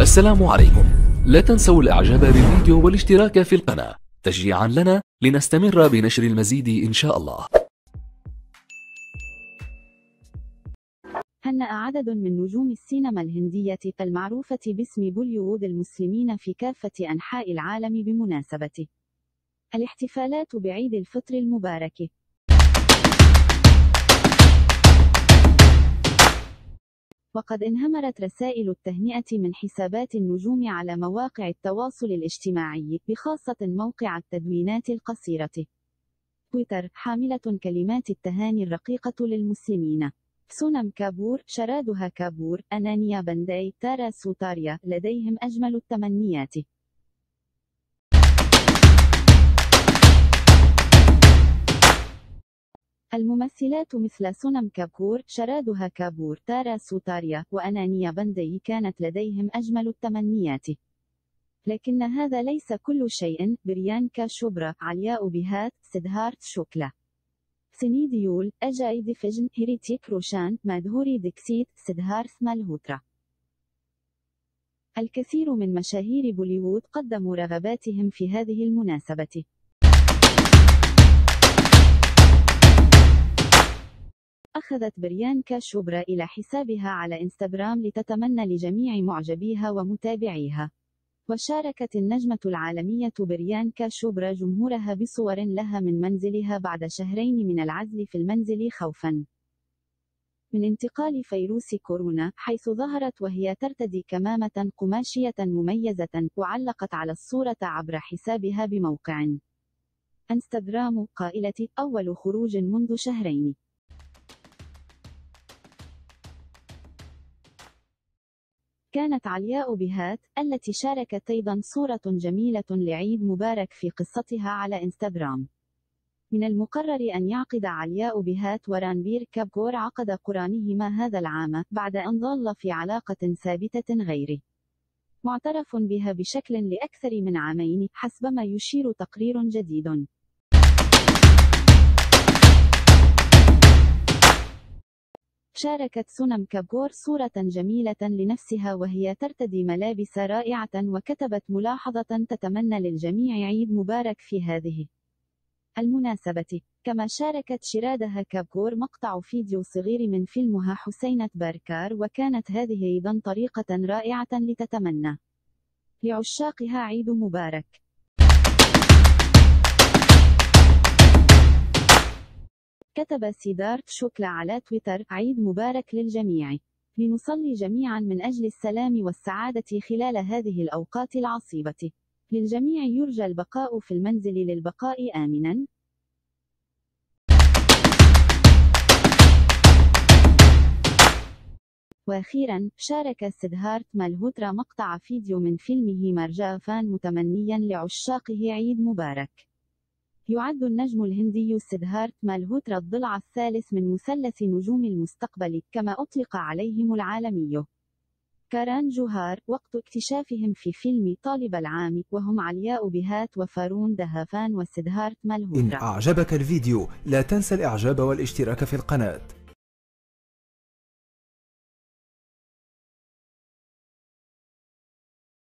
السلام عليكم. لا تنسوا الاعجاب بالفيديو والاشتراك في القناة تشجيعا لنا لنستمر بنشر المزيد إن شاء الله. هنأ عدد من نجوم السينما الهندية المعروفة باسم بوليوود المسلمين في كافة أنحاء العالم بمناسبة الاحتفالات بعيد الفطر المبارك. وقد انهمرت رسائل التهنئة من حسابات النجوم على مواقع التواصل الاجتماعي، بخاصة موقع التدوينات القصيرة تويتر، حاملة كلمات التهاني الرقيقة للمسلمين. سونم كابور، شرادها كابور، أنانيا بنداي، تارا سوتاريا، لديهم أجمل التمنيات. الممثلات مثل سونم كابور، شرادها كابور، تارا سوتاريا، وأنانيا بنداي كانت لديهم أجمل التمنيات. لكن هذا ليس كل شيء. بريانكا شوبرا، علياء بهات، سيدهارت شوكلا، سيني ديول، أجاي ديفجن، هيريتيك روشان، مادهوري ديكسيت، سيدهارث مالهوترا. الكثير من مشاهير بوليوود قدموا رغباتهم في هذه المناسبة. أخذت بريانكا شوبرا إلى حسابها على إنستغرام لتتمنى لجميع معجبيها ومتابعيها. وشاركت النجمة العالمية بريانكا شوبرا جمهورها بصور لها من منزلها بعد شهرين من العزل في المنزل خوفاً من انتقال فيروس كورونا، حيث ظهرت وهي ترتدي كمامة قماشية مميزة، وعلقت على الصورة عبر حسابها بموقع إنستغرام قائلة: أول خروج منذ شهرين. كانت علياء بهات، التي شاركت أيضا صورة جميلة لعيد مبارك في قصتها على إنستغرام. من المقرر أن يعقد علياء بهات ورانبير كابور عقد قرانهما هذا العام، بعد أن ظل في علاقة ثابتة غير معترف بها بشكل لأكثر من عامين، حسب ما يشير تقرير جديد. شاركت سونم كابور صورة جميلة لنفسها وهي ترتدي ملابس رائعة، وكتبت ملاحظة تتمنى للجميع عيد مبارك في هذه المناسبة. كما شاركت شرادها كابور مقطع فيديو صغير من فيلمها حسينة باركار، وكانت هذه أيضا طريقة رائعة لتتمنى لعشاقها عيد مبارك. كتب سيدارت شوكلا على تويتر: عيد مبارك للجميع. لنصلي جميعا من أجل السلام والسعادة خلال هذه الأوقات العصيبة. للجميع يرجى البقاء في المنزل للبقاء آمنا. وأخيرا، شارك سيدهارت مالهوترا مقطع فيديو من فيلمه مرجافان متمنيا لعشاقه عيد مبارك. يعد النجم الهندي سيدهارت مالهوترا الضلع الثالث من مثلث نجوم المستقبل، كما أطلق عليهم العالمي كاران جوهار، وقت اكتشافهم في فيلم طالب العام، وهم علياء بهات وفارون دهافان وسيدهارت مالهوترا. إن أعجبك الفيديو لا تنسى الإعجاب والاشتراك في القناة.